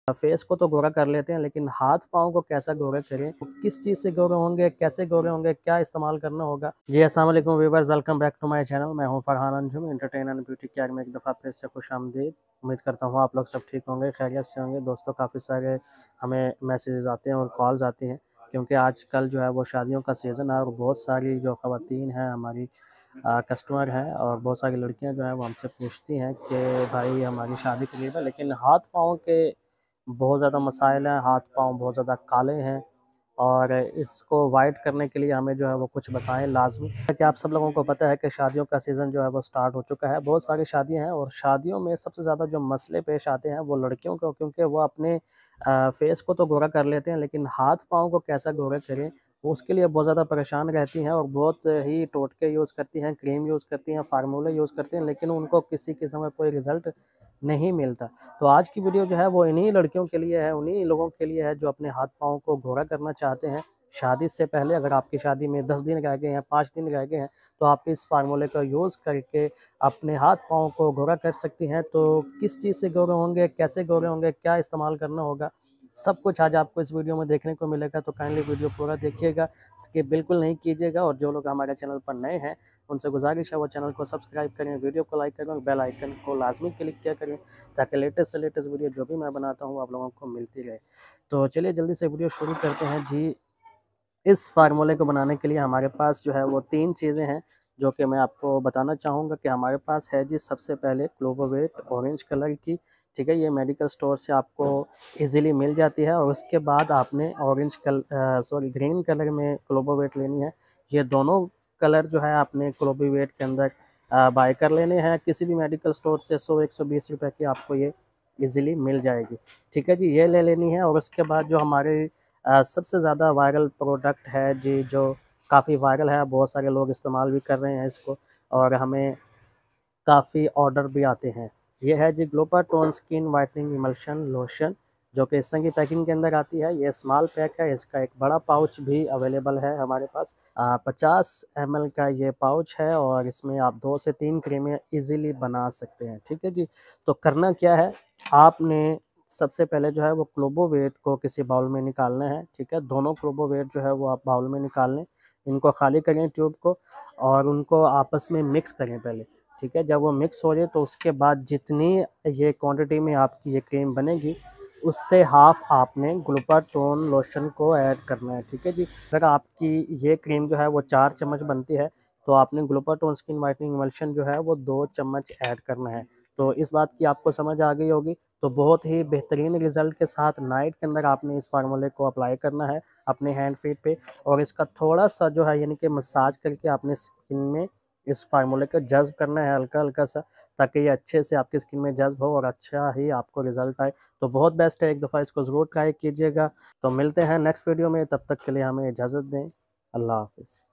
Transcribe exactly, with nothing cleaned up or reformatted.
Face को तो गोरा कर लेते हैं, लेकिन हाथ पाँव को कैसा गोरा करें, किस चीज़ से गोरे होंगे, कैसे गोरे होंगे, क्या इस्तेमाल करना होगा। जी अस्सलाम वालेकुम viewers, welcome back to my channel. मैं हूं Farhan Anjum, entertain and beauty care में एक दफ़ा फिर से खुशामदीद। उम्मीद करता हूं आप लोग सब ठीक होंगे, खैरियत से होंगे। दोस्तों, काफ़ी सारे हमें मैसेजेस आते हैं और कॉल्स आती हैं, क्योंकि आजकल जो है वो शादियों का सीज़न है और बहुत सारी जो ख़वातीन हैं हमारी कस्टमर हैं और बहुत सारी लड़कियां जो हैं वो हमसे पूछती हैं कि भाई हमारी शादी करीब है, लेकिन हाथ पाँव के बहुत ज़्यादा मसाइल हैं, हाथ पाँव बहुत ज़्यादा काले हैं और इसको वाइट करने के लिए हमें जो है वो कुछ बताएं लाजमी। कि आप सब लोगों को पता है कि शादियों का सीज़न जो है वो स्टार्ट हो चुका है, बहुत सारी शादियां हैं और शादियों में सबसे ज़्यादा जो मसले पेश आते हैं वो लड़कियों को, क्योंकि वो अपने फेस को तो गोरा कर लेते हैं, लेकिन हाथ पाँव को कैसा गोरा करें वो उसके लिए बहुत ज़्यादा परेशान रहती हैं और बहुत ही टोटके यूज़ करती हैं, क्रीम यूज़ करती हैं, फार्मूले यूज़ करती हैं, लेकिन उनको किसी किस्म का कोई रिज़ल्ट नहीं मिलता। तो आज की वीडियो जो है वो इन्हीं लड़कियों के लिए है, उन्हीं लोगों के लिए है जो अपने हाथ पाँव को गोरा करना चाहते हैं शादी से पहले। अगर आपकी शादी में दस दिन रह गए हैं, पाँच दिन रह गए हैं, तो आप इस फार्मूले का यूज़ करके अपने हाथ पाँव को गोरा कर सकती हैं। तो किस चीज़ से गोरे होंगे, कैसे गोरे होंगे, क्या इस्तेमाल करना होगा, सब कुछ आज आपको इस वीडियो में देखने को मिलेगा। तो काइंडली वीडियो पूरा देखिएगा, स्किप बिल्कुल नहीं कीजिएगा। और जो लोग हमारे चैनल पर नए हैं उनसे गुजारिश है वो चैनल को सब्सक्राइब करें, वीडियो को लाइक करें और बेल आइकन को लाजमी क्लिक किया करें, ताकि लेटेस्ट से लेटेस्ट वीडियो जो भी मैं बनाता हूँ आप लोगों को मिलती रहे। तो चलिए जल्दी से वीडियो शुरू करते हैं जी। इस फार्मूले को बनाने के लिए हमारे पास जो है वो तीन चीज़ें हैं जो कि मैं आपको बताना चाहूँगा कि हमारे पास है जी। सबसे पहले क्लोबोवेट ऑरेंज कलर की, ठीक है, ये मेडिकल स्टोर से आपको इजीली मिल जाती है। और उसके बाद आपने ऑरेंज कल सॉरी ग्रीन कलर में क्लोबोवेट लेनी है। ये दोनों कलर जो है आपने क्लोबोवेट के अंदर बाय कर लेने हैं किसी भी मेडिकल स्टोर से। सौ एक सौ बीस रुपये की आपको ये इजीली मिल जाएगी, ठीक है जी, ये ले लेनी है। और उसके बाद जो हमारे Uh, सबसे ज़्यादा वायरल प्रोडक्ट है जी, जो काफ़ी वायरल है, बहुत सारे लोग इस्तेमाल भी कर रहे हैं इसको और हमें काफ़ी ऑर्डर भी आते हैं। ये है जी glutathione skin whitening emulsion lotion, जो कि इस तरह की पैकिंग के अंदर आती है। ये स्मॉल पैक है, इसका एक बड़ा पाउच भी अवेलेबल है हमारे पास। पचास एम एल का ये पाउच है और इसमें आप दो से तीन क्रीमें इजीली बना सकते हैं, ठीक है जी। तो करना क्या है, आपने सबसे पहले जो है वो क्लोबोवेट को किसी बाउल में निकालना है, ठीक है। दोनों क्लोबोवेट जो है वो आप बाउल में निकाल लें, इनको खाली करें ट्यूब को और उनको आपस में मिक्स करें पहले, ठीक है। जब वो मिक्स हो जाए तो उसके बाद जितनी ये क्वांटिटी में आपकी ये क्रीम बनेगी उससे हाफ आपने ग्लूटाथोन लोशन को ऐड करना है, ठीक है जी। अगर आपकी ये क्रीम जो है वो चार चम्मच बनती है तो आपने ग्लूटाथोन स्किन वाइटनिंग इमल्शन जो है वो दो चम्मच ऐड करना है। तो इस बात की आपको समझ आ गई होगी। तो बहुत ही बेहतरीन रिजल्ट के साथ नाइट के अंदर आपने इस फार्मूले को अप्लाई करना है अपने हैंड फीट पे और इसका थोड़ा सा जो है यानी कि मसाज करके आपने स्किन में इस फार्मूले को जज्ब करना है हल्का हल्का सा, ताकि ये अच्छे से आपकी स्किन में जज्ब हो और अच्छा ही आपको रिजल्ट आए। तो बहुत बेस्ट है, एक दफ़ा इसको ज़रूर ट्राई कीजिएगा। तो मिलते हैं नेक्स्ट वीडियो में, तब तक के लिए हमें इजाज़त दें। अल्लाह हाफ़िज़।